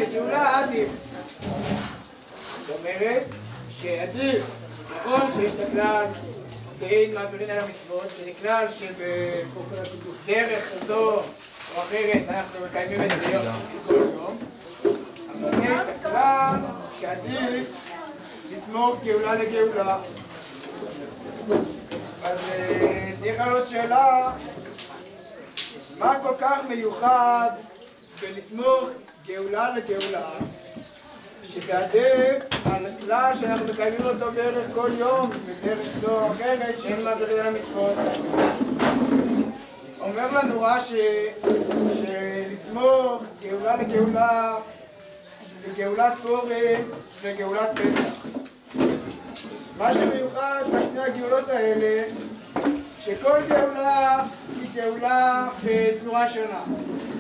לגאולה עדיף. זאת אומרת שעדיף, נכון שיש את הכלל ואין מעבירים על המצוות, שנכלל שבדרך זו או אחרת אנחנו מקיימים את זה כל יום, אבל יש את הכלל שעדיף לסמוך גאולה לגאולה. אז תהיה עוד שאלה, מה כל כך מיוחד בלסמוך גאולה לגאולה, שבעדיף על כלל שאנחנו מקיימים אותו בערך כל יום, בדרך זו או אחרת שאין מעבירים על המצוות? אומר לנו רש"י שלסמוך גאולה לגאולה לגאולת פורים וגאולת פסח. מה שמיוחד בשני הגאולות האלה, שכל גאולה היא גאולה בצורה שונה.